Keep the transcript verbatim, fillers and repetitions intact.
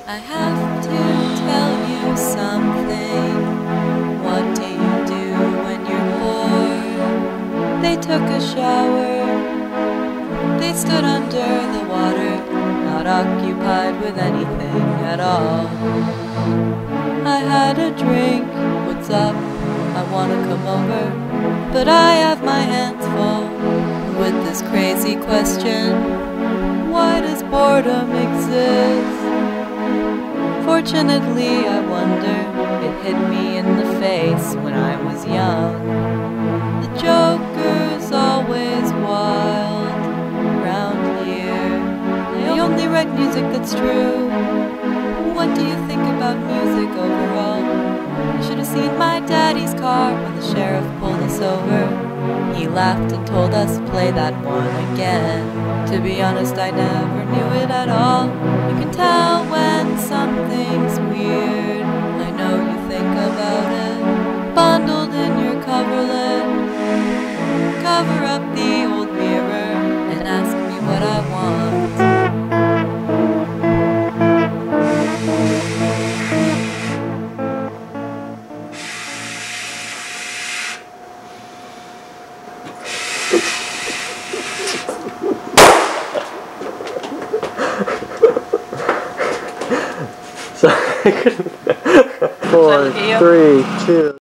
I have to tell you something. What do you do when you're bored? They took a shower. They stood under the water, not occupied with anything at all. I had a drink. What's up? I wanna come over, but I have my hands full with this crazy question: why does boredom exist? Fortunately, I wonder, it hit me in the face when I was young. The Joker's always wild round here. I only write music that's true. What do you think about music overall? You should have seen my daddy's car when the sheriff pulled us over. He laughed and told us, play that one again. To be honest, I never knew it at all. You can tell when something's weird. I know you think about it, bundled in your coverlet. Cover up the old mirror and ask me what I want. Four, three, two.